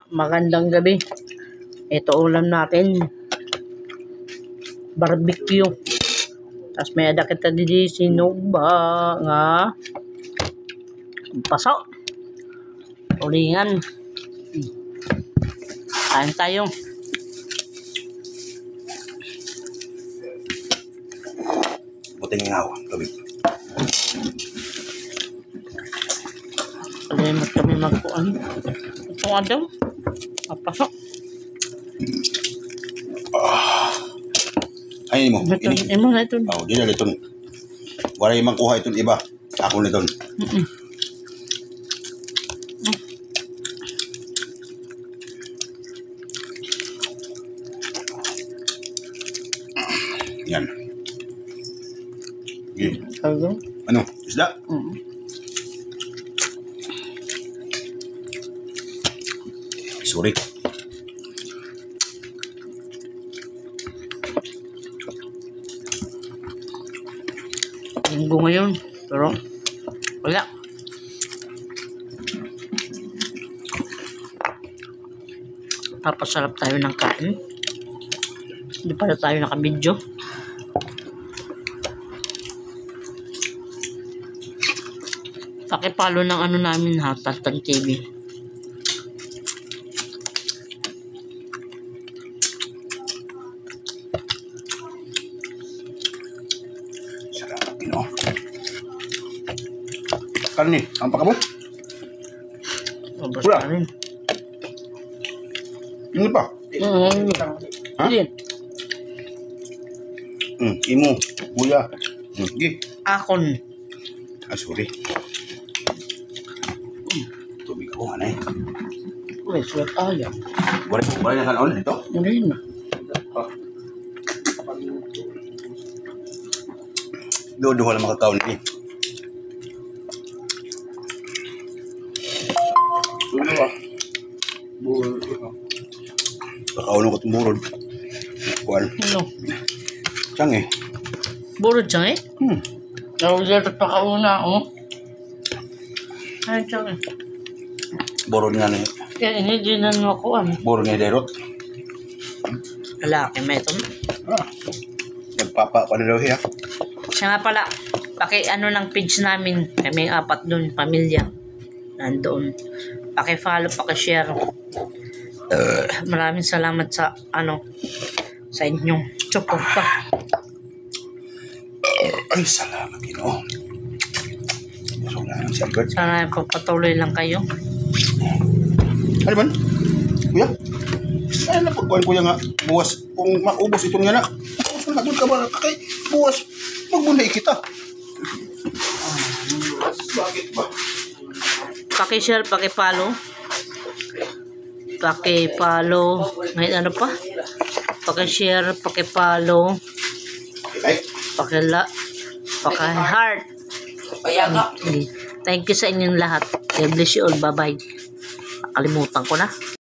Magandang gabi. Ito ulam natin. Barbecue. Tapos may ada kita di sinuba nga paso. Ulingan. Kain tayo. Buting ngaw. Tubig. Kalimot kami magkuhan. Ito nga daw. Papasok. Ay mo. Ito. Imo na ito. Oh, di na ito. Wala yung mangkuha itong iba. Ako na ito. Yan. Okay. Ano? Isda? Sorry. Linggo ngayon. Pero wala. Papasarap tayo ng kain. Hindi pala tayo nakabidyo. Pakipalo ng ano namin ha, Tartan TV. Sarap, Pino. Karni, ang pakabot? Wala. Ano pa? Ha? Imo, kuya. Sige. Akon. Sorry. Tubig ko, anay. Uy, suwat ayaw. Wala na kanon ito? Muli na. Duha lang mga taon ni. Pakaulo ko itong burod. Kuan. Ano? Siyang eh. Burod siya eh? Nawala ito pa kauna, oh. Ay, siya eh. Burod nga na eh. Kaya ini din na nakuha. Burod nga derot. Lalaki, may ito. Nagpapa pa na daw siya. Siya nga pala, ano ng page namin. Kami 4 doon, pamilya. Nandoon. Paki-follow, paki-share. Maraming salamat sa, sa inyong suporta. Ay, salamat, Pino. Busog na ng silver. Sana pagpatuloy lang kayo. Ano man? Kuya? Ay, napagkuhan kuya nga. Buwas. Kung maubos itong yan na. Buwas na doon ka ba? Kakay, buwas. Magbunay kita. Bakit ba? Paki-share, paki-follow. Paki-follow. Ngayon ano pa? Paki-share, paki-follow. Like. Paki-heart. Thank you sa inyong lahat. God bless you all. Bye-bye. Nakalimutan ko na.